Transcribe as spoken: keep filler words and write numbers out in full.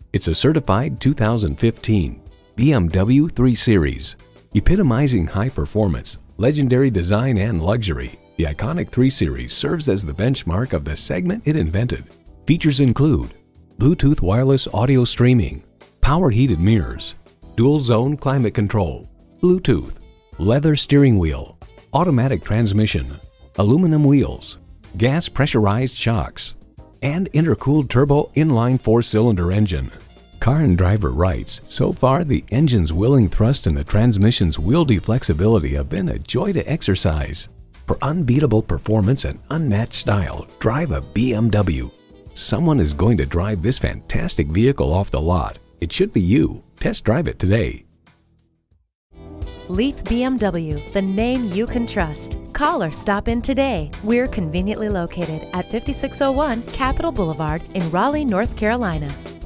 It's a certified two thousand fifteen B M W three series. Epitomizing high performance, legendary design, and luxury, the iconic three series serves as the benchmark of the segment it invented. Features include Bluetooth wireless audio streaming, power heated mirrors, dual zone climate control, Bluetooth, leather steering wheel, automatic transmission, aluminum wheels, gas pressurized shocks, and intercooled turbo inline four-cylinder engine. Car and Driver writes, "So far, the engine's willing thrust and the transmission's wieldy flexibility have been a joy to exercise. For unbeatable performance and unmatched style, drive a B M W. Someone is going to drive this fantastic vehicle off the lot. It should be you. Test drive it today." Leith B M W, the name you can trust. Call or stop in today. We're conveniently located at fifty-six oh one Capital Boulevard in Raleigh, North Carolina.